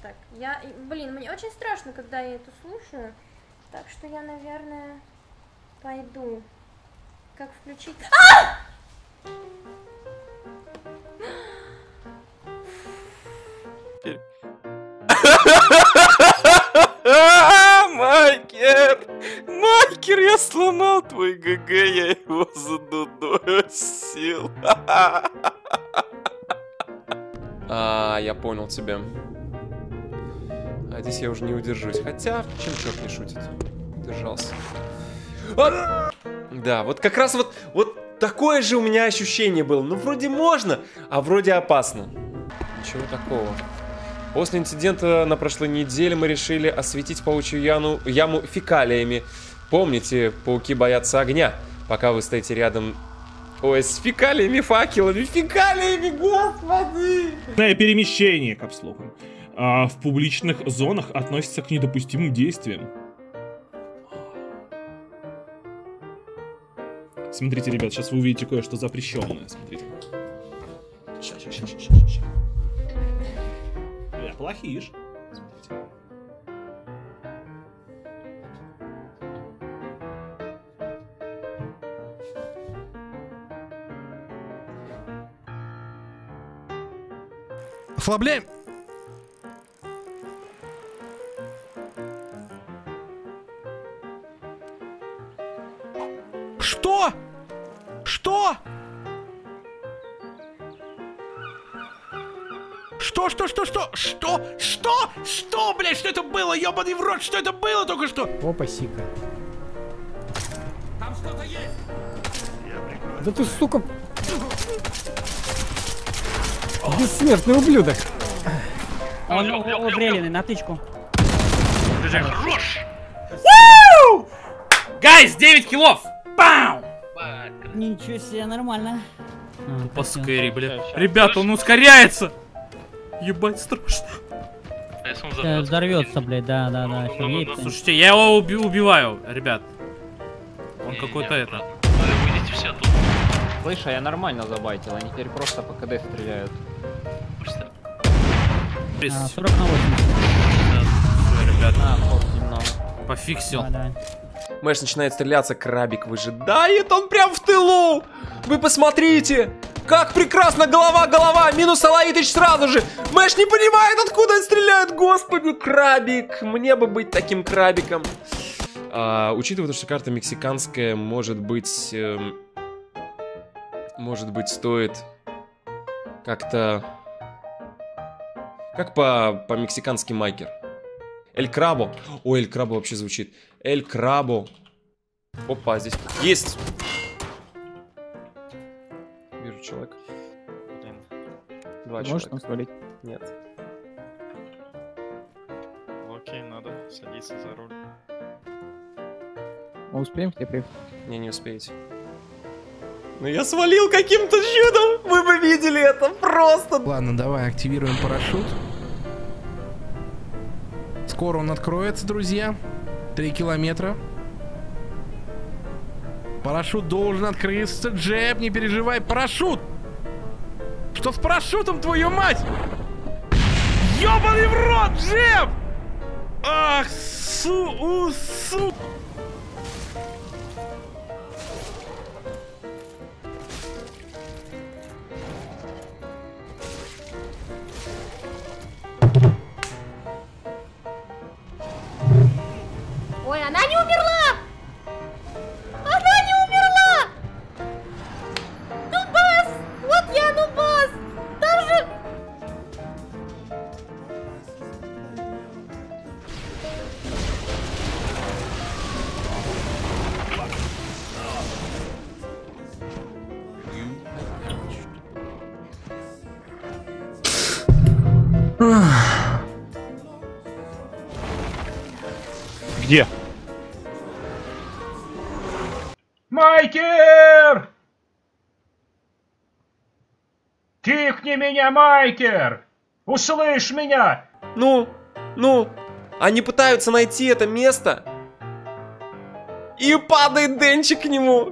Так, блин, мне очень страшно, когда я это слушаю. Так что я, наверное, пойду. Как включить... Майкер! Майкер, я сломал твой ГГ, я его задудосил. Я понял тебя. А здесь я уже не удержусь. Хотя, чем черт не шутит. Держался. Да, вот как раз вот такое же у меня ощущение было. Ну, вроде можно, а вроде опасно. Ничего такого. После инцидента на прошлой неделе мы решили осветить паучью яму фекалиями. Помните, пауки боятся огня. Пока вы стоите рядом... Ой, с фекалиями, факелами, фекалиями, господи! Перемещение, капслоком, в публичных зонах относится к недопустимым действиям. Смотрите, ребят, сейчас вы увидите кое-что запрещенное. Смотрите. Сейчас. Плохиш. Смотрите. Ослабляем. Что? Что? Что, блядь, что это было? Ёбаный в рот, что это было только что? Опа, сика. Там что-то есть. Да ты, сука... Бессмертный ублюдок. Он убреленный, на тычку. Хорош! Гайс, 9 киллов! Пау! Ничего себе, нормально. Тупо скэри, бля. Ребята, он ускоряется! Ебать, страшно. Взорвется, блядь, да. Слушайте, я его убиваю, ребят. Он какой-то это. Выйдите все тут. Слышь, а я нормально забайтил, они теперь просто по КД стреляют. 40 на 80. Пофиксил. Мэш начинает стреляться, крабик выжидает, он прям в тылу! Вы посмотрите! Как прекрасно, голова! Минус Алаитыч сразу же! Мэш не понимает, откуда он стреляет! Господи, крабик! Мне бы быть таким крабиком. Учитывая, что карта мексиканская, может быть, стоит как-то... Как по-мексикански майкер? Эль Крабо. Ой, Эль Крабо вообще звучит. Эль Крабо. Опа, здесь есть. Вижу человека. Два человека. Можно свалить? Нет. Окей, надо садиться за руль. Мы успеем к тебе? Не успеете. Ну я свалил каким-то чудом. Вы бы видели это просто. Ладно, давай активируем парашют. Скоро он откроется, друзья. 3 километра. Парашют должен открыться. Джеб, не переживай. Парашют! Что с парашютом, твою мать? Ёбаный в рот, Джеб! Ах, су. Ой, она не умерла! Она не умерла! Нубас! Вот я, Нубас! Там же... Где? Майкер! Тикни меня, Майкер! Услышь меня! Ну, они пытаются найти это место. И падает Денчик к нему.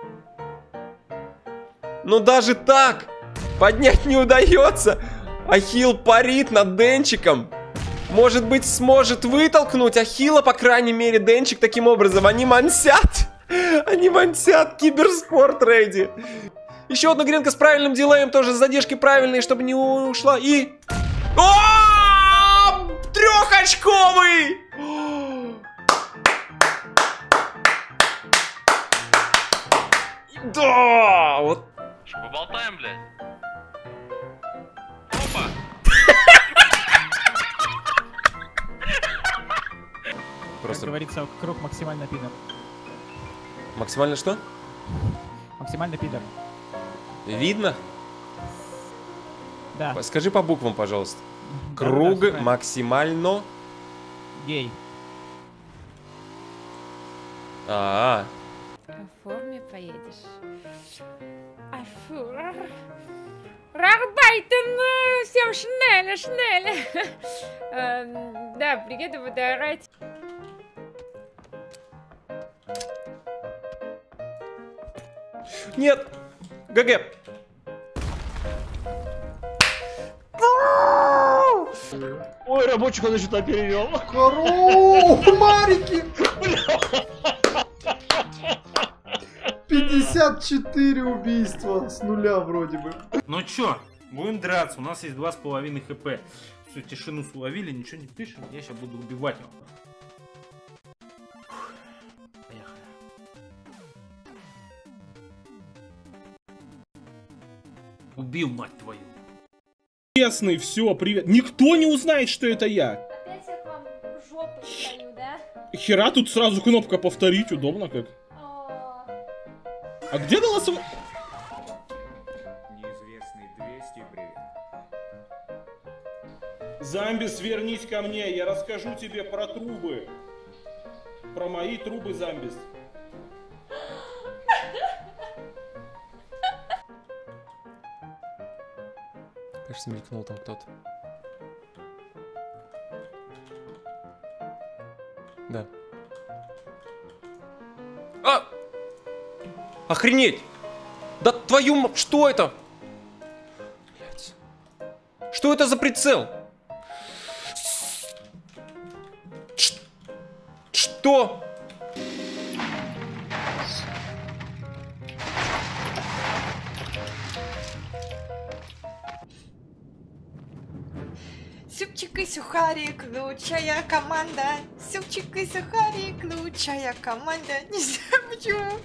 Но даже так поднять не удается. Ахилл парит над Денчиком. может быть, сможет вытолкнуть Ахилла, по крайней мере, Денчик таким образом. Они мансят. Они мансят. Киберспорт рейди. Еще одна гренка с правильным дилеем, тоже с задержкой правильной, чтобы не ушла. И... О! Трехочковый! Да! Вот. Поболтаем, блядь. Опа! Просто... Как говорится, круг максимально пидор. Максимально что? Максимально пидор. Видно? Да. Скажи по буквам, пожалуйста. Да, Круг да, максимально... Гей. А-а-а. По форме поедешь. Афур. Рахбайтен, всем шнеля, шнеля. Да, приеду, буду орать. Нет! ГГ! Ой, рабочий он что-то перевел. Марики! 54 убийства с нуля вроде бы. Ну чё, будем драться, у нас есть 2,5 хп. Все, тишину словили, ничего не пишем, я сейчас буду убивать его. Поехали. Убил, мать твою. Честный, все, привет. Никто не узнает, что это я. Опять я к вам в жопу стою, да? Хера тут сразу кнопка повторить, удобно как. А где голосование? Неизвестный 200, привет. Замбис, вернись ко мне, я расскажу тебе про трубы. Про мои трубы, Замбис. Кажется, мелькнул там кто-то. Да. А! Охренеть! Да твою... Что это? Блять. Что это за прицел? Что? Супчик и сухарик, лучшая команда. Супчик и сухарик, лучшая команда. Не знаю почему.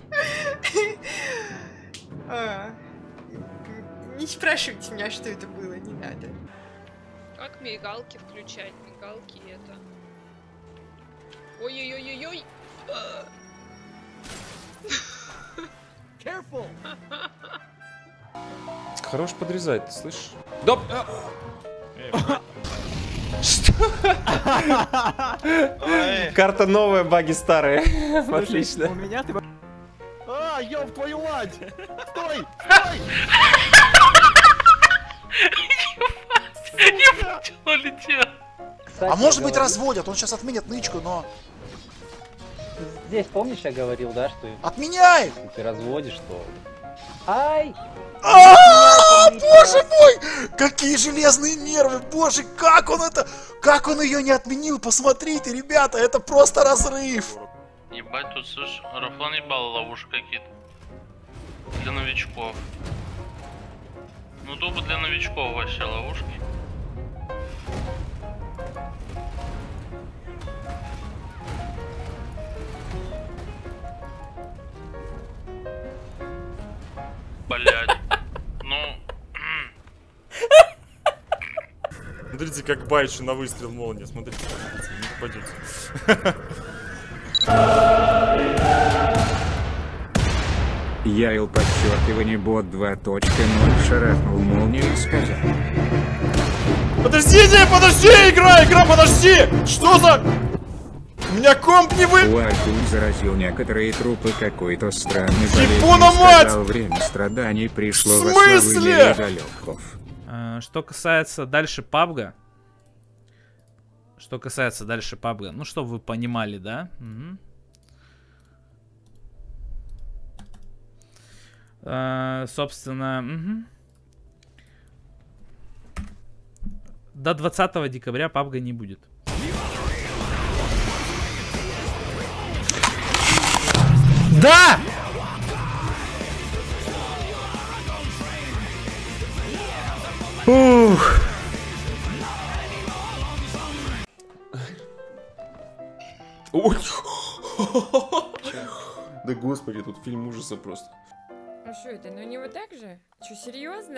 Не спрашивайте меня, что это было, не надо. Как мигалки включать? Мигалки это... Ой-ой-ой-ой-ой! Careful! Хорош подрезать, слышишь? Да! Что? Карта новая, баги старые. Отлично. У меня ты... А, ёб твою мать! Стой! Стой! Летел. А может быть разводят, он сейчас отменит нычку, но... Здесь, помнишь, я говорил, да, что... Отменяет! Если ты разводишь, то... Ай! Боже мой! Какие железные нервы! Боже, как он это... Как он ее не отменил? Посмотрите, ребята, это просто разрыв! Ебать, тут, слышь, Рафлан ебал ловушки какие-то. Для новичков. Ну, тупо для новичков вообще ловушки. Блять. Ну... Смотрите, как Байчу на выстрел молнии. Смотрите, не попадете. Яил подчеркивание бот 2.0 шарахнул молнию и сказал. Подождите, подожди, игра, подожди! Что за... У меня комп не вы... Уайкун заразил некоторые трупы какой-то странный Ебуна болезнью. мать! Сказал, время страданий пришло. В смысле? Далеков. Что касается дальше PUBG. Что касается дальше PUBG. Ну, чтобы вы понимали, да? Собственно... До 20 декабря PUBG не будет. Да! Ух. Ой. Да господи, тут фильм ужаса просто. А что это? Ну не вот так же? Что, серьезно?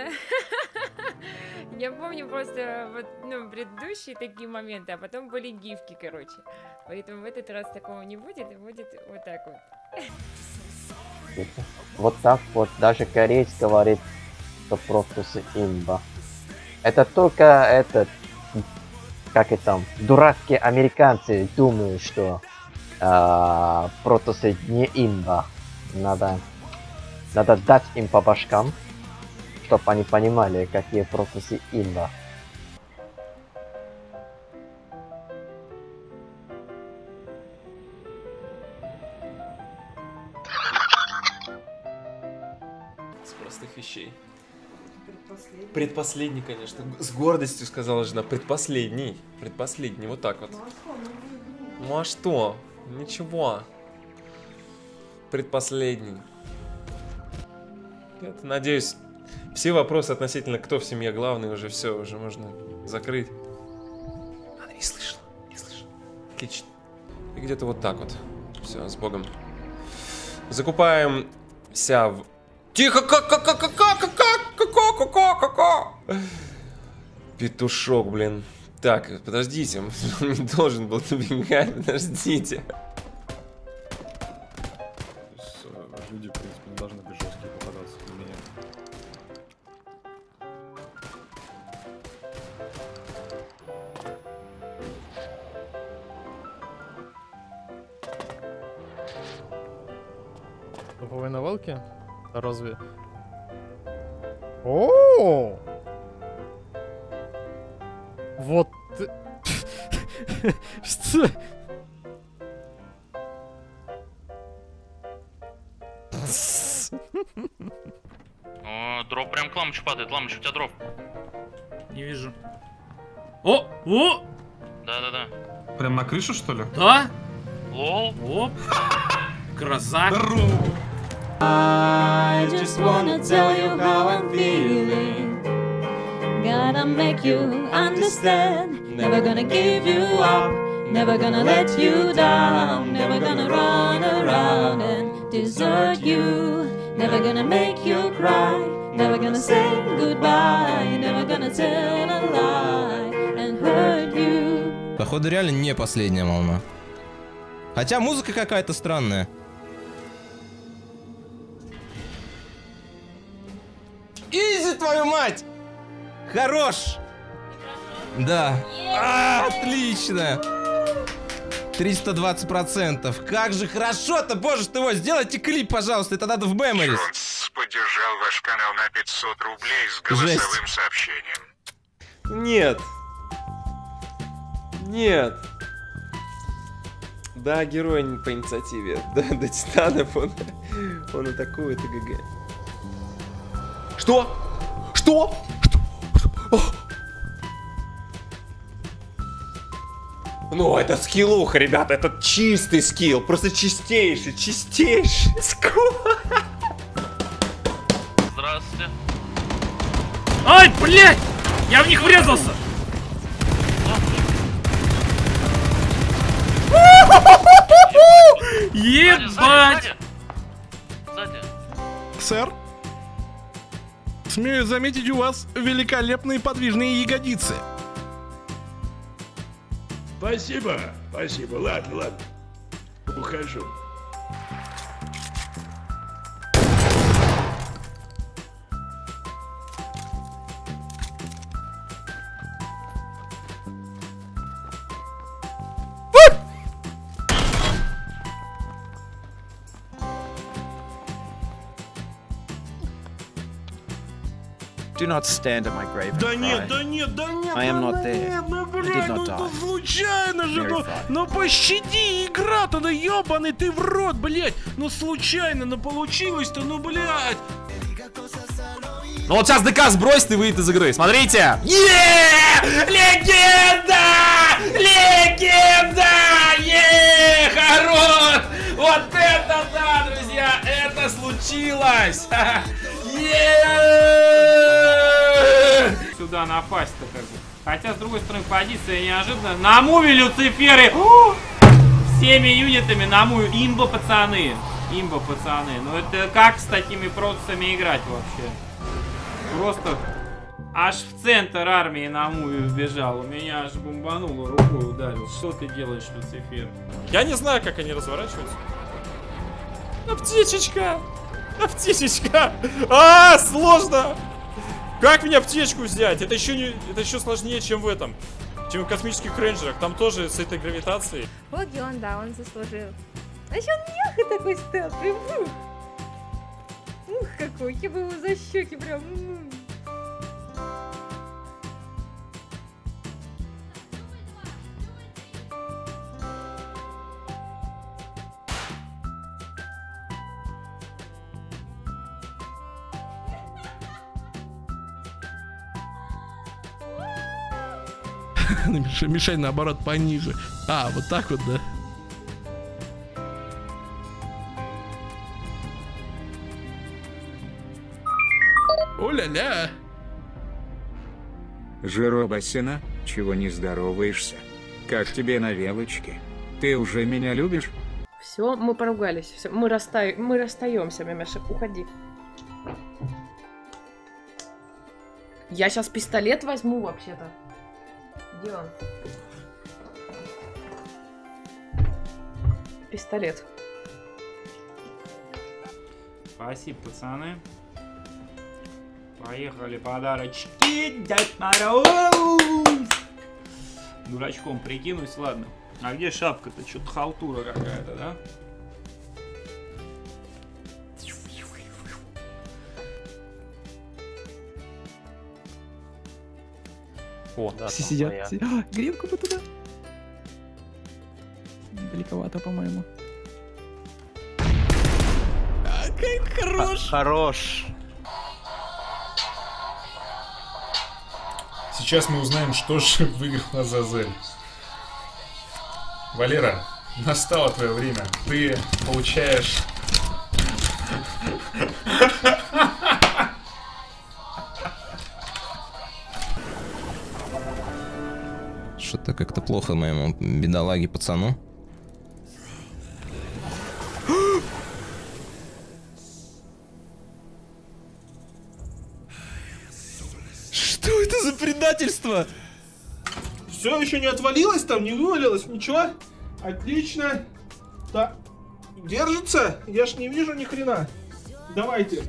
Я помню просто вот, ну, предыдущие такие моменты, а потом были гифки, короче. Поэтому в этот раз такого не будет, и будет вот так вот. Вот так вот даже кореец говорит, что Протоссы имба. Это только этот, как это там, дурацкие американцы думают, что Протоссы не имба. Надо дать им по башкам, чтобы они понимали, какие Протоссы имба. С простых вещей. Предпоследний, конечно. С гордостью сказала жена. Предпоследний. Предпоследний. Вот так вот. Ну а что? Ничего. Предпоследний. Я надеюсь, все вопросы относительно кто в семье главный уже все, уже можно закрыть. Она не слышала, не слышала. Отлично. И где-то вот так вот. Все, с Богом. Закупаемся в... Тихо, петушок, блин. Так, подождите, он не должен был убегать, подождите. Люди, в принципе, не должны быть жесткие попадаться для меня. Топовые навалки? А разве? О! Вот ты... Что? О, дроп прям к ламычу падает. Ламыч, у тебя дроп. Не вижу. О! О! Да-да-да. Прям на крышу, что ли? Да? Лол. Оп. Красавчик. I just wanna tell you how I'm feeling. Gonna make you understand. Never gonna give you up. Never gonna let you down. Never gonna run around and desert you. Never gonna make you cry. Never gonna say goodbye. Never gonna tell a lie and hurt you. Походу реально не последняя волна. Хотя музыка какая-то странная. Изи, твою мать! Хорош! Да. Отлично! 320%. Как же хорошо-то, боже ты мой! Сделайте клип, пожалуйста, это надо в Memories. Поддержал ваш канал на 500 рублей с голосовым сообщением. Нет. Нет. Да, герой по инициативе. Да, до титанов он атакует и ГГ. Что? Что? Ну, это скиллуха, ребята, это чистый скилл, просто чистейший скилл. Здравствуйте. Ай, блядь! Я в них врезался! Ебать! Сзади. Сэр? Смею заметить, у вас великолепные подвижные ягодицы. Спасибо, спасибо. Ладно. Ухожу. Do not stand at my grave and Да cry. нет, да нет, да нет. I am not there. Ну, I did блядь, not ну die. случайно же, Very fine. ну пощади, игра-то, да ебаный ты в рот, блядь. Ну случайно, ну получилось-то, ну блядь. Ну вот сейчас ДК сбросит и выйдет из игры, смотрите. Легенда! Легенда! Хорош! Вот это да, друзья! получилось! Сюда напасть-то как бы. Хотя, с другой стороны, позиция неожиданно. На муве Люциферы! Всеми юнитами на муве. Имба, пацаны. Имба, пацаны. Ну это как с такими процессами играть вообще? Просто аж в центр армии на муве вбежал. У меня аж бомбануло, рукой ударил. Что ты делаешь, Люцифер? Я не знаю, как они разворачиваются. Аптечечка! Аптечечка! А, сложно! Как мне аптечку взять? Это еще сложнее, чем в этом. Чем в космических рейнджерах. Там тоже с этой гравитацией. Вот и он, да, он заслужил. А еще он мягкий такой стал, прям ух, какой, я бы его за щеки прям. Мишень наоборот пониже. А, вот так вот, да? О-ля-ля! Жиробасина, чего не здороваешься? Как тебе на велочке? Ты уже меня любишь? Все, мы поругались. Все, мы расстаемся, Мемеша. Уходи. Я сейчас пистолет возьму вообще-то. Где он? Пистолет. Спасибо, пацаны. Поехали, подарочки. Дед Мороз! Дурачком прикинусь, ладно. А где шапка-то? Что-то халтура какая-то, да? О, да, все сидят. Гринку бы туда. Далековато, по-моему. Как хорош! Хорош! Сейчас мы узнаем, что же выиграл Азазель. Валера, настало твое время. Ты получаешь... Что-то как-то плохо моему бедолаге пацану. Что это за предательство? Все еще не отвалилось там, не вывалилось, ничего? Отлично. Да. Держится? Я ж не вижу ни хрена. Давайте.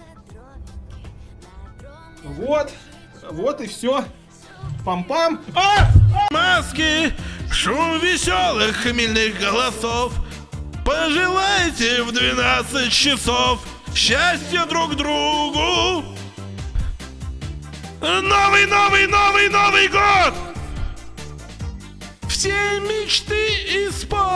Вот. Вот и все. Пам-пам. Маски, шум веселых хмельных голосов. Пожелайте в 12 часов счастья друг другу. Новый год! Все мечты исполнятся.